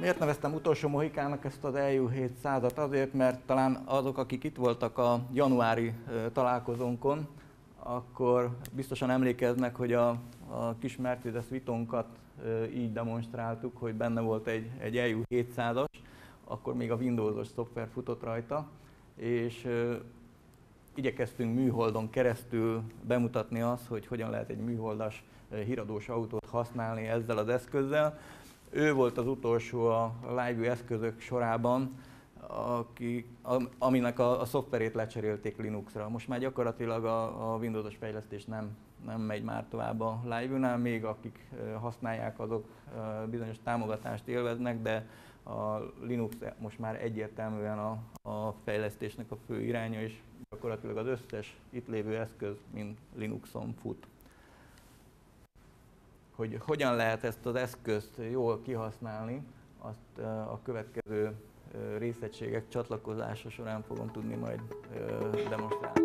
Miért neveztem utolsó mohikának ezt az EU 700-at? Azért, mert talán azok, akik itt voltak a januári találkozónkon, akkor biztosan emlékeznek, hogy a kis Mercedes Vitonkat így demonstráltuk, hogy benne volt egy EU 700-as, akkor még a Windowsos szoftver futott rajta, és igyekeztünk műholdon keresztül bemutatni azt, hogy hogyan lehet egy műholdas híradós autót használni ezzel az eszközzel. Ő volt az utolsó a LiveView eszközök sorában, aminek a szoftverét lecserélték Linuxra. Most már gyakorlatilag a Windowsos fejlesztés nem megy már tovább a LiveView-nál, még akik használják, azok bizonyos támogatást élveznek, de a Linux most már egyértelműen a fejlesztésnek a fő iránya, és gyakorlatilag az összes itt lévő eszköz mind Linuxon fut. Hogy hogyan lehet ezt az eszközt jól kihasználni, azt a következő részegységek csatlakozása során fogom tudni majd demonstrálni.